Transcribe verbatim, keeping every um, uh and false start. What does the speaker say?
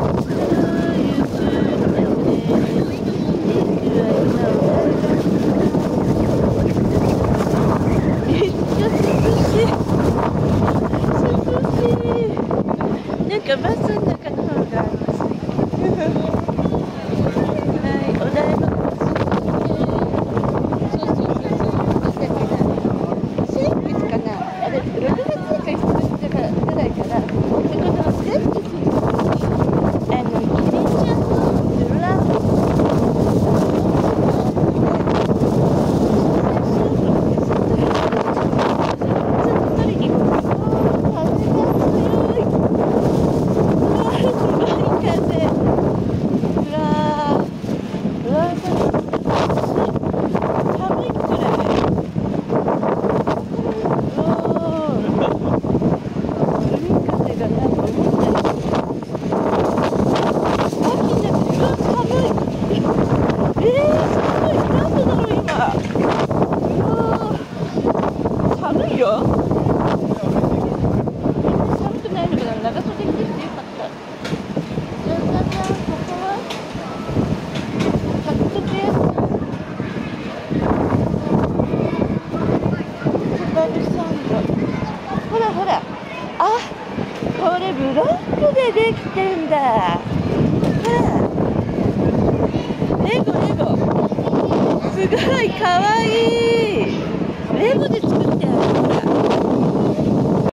なんかバスの中の方がありますね。はい、お台場そうそうそうそう。だから先月かな、あれろくがつかしちがつぐらいからそこのセンキスにあのキリンちゃんのルランド寒いよ。寒くないのかな。長袖着てきてよかった。じゃじゃじゃん、ここは買っとくやつ。スバルサンド。ほらほら。あ、これブロックでできてんだ。ほら。レゴレゴ。すごいかわいい。レゴで作